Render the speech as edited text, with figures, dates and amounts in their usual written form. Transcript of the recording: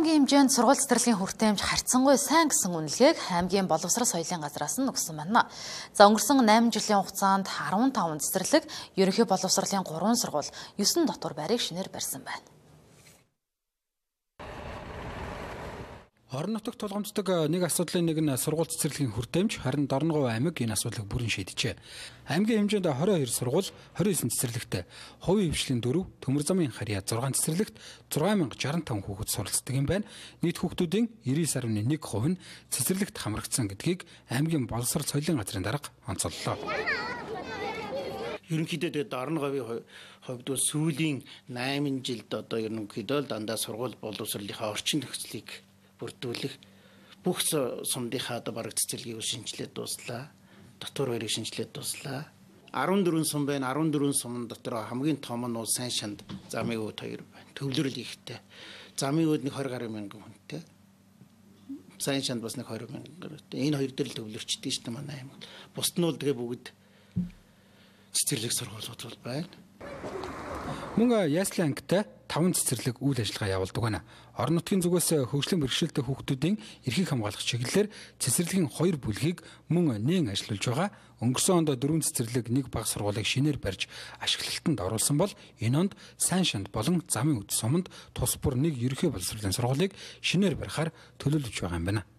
Аймгийн хэмжээнд сургууль цэцэрлэгийн хүртээмж харьцангуй сайн гэсэн үнэлгээг аймгийн боловсрол соёлын газраас нь өгсөн байна. За өнгөрсөн 8 жилийн хугацаанд 15 цэцэрлэг, ерөнхий боловсролын 3 сургууль, 9 дотор байрыг шинээр барьсан байна. Орон нутагт тулгамддаг нэг асуудлын нэг нь сургууль цэцэрлэгийн хүртээмж, харин Дорногов аймаг энэ асуудлыг бүрэн шийдэжээ. Аймгийн хэмжээнд 22 сургууль, 29 цэцэрлэгт, хувийн хвшлийн 4, төмөр замын харьяа 6 цэцэрлэгт 6065 хүүхэд суралцдаг юм байна. Нийт хүүхдүүдийн 99.1% нь цэцэрлэгт хамрагдсан гэдгийг аймгийн боловсрол соёлын газрын дарга онцоллоо. Ерөнхийдөө Дорноговын хувьд сүүлийн 8 жилд одоо ерөнхийдөө дандаа сургууль боловсролынхаа орчин нөхцөлийг бүрдүүлэх бүх сумдынхаа одоо бараг цэцэрлэгийг шинжилээд дуслаа. Дотор хоёрыг шинжилээд дуслаа. 14 сум байна. 14 сумын дотор хамгийн том нь Сайн Шанд замын үүд 2 байна. Төвлөрөл ихтэй. Замын үүд нэг 20 гаруй мянган хүнтэй. Сайн Шанд бас нэг 20 мянган хүнтэй. Энэ хоёр дээр л төвлөрчдөг шүү дээ манай аймаг. Бусд нь бол тэгээ бүгд цэцэрлэг сургуулиуд бол байна. Мөн яслын ангитай 5 цэцэрлэг үйл ажиллагаа явуулдаг байна. Орон нутгийн зүгээс хөгжлийн бэрхшээлтэй хүүхдүүдийн эрхийг хамгаалах чиглэлээр цэцэрлэгийн 2 бүлгийг мөн нээн ажиллуулж байгаа. Өнгөрсөн онд 4 цэцэрлэг нэг бага сургуулийг шинээр барьж ашиглалтанд оруулсан бол энэ онд Сайн Шанд болон Замын үд суманд тус бүр нэг ерөнхий боловсролын сургуулийг шинээр барихаар төлөвлөж байгаа юм байна.